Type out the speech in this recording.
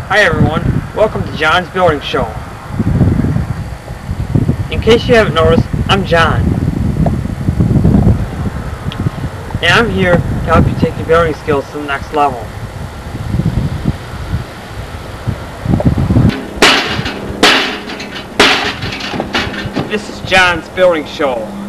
Hi everyone, welcome to John's Building Show. In case you haven't noticed, I'm John. And I'm here to help you take your building skills to the next level. This is John's Building Show.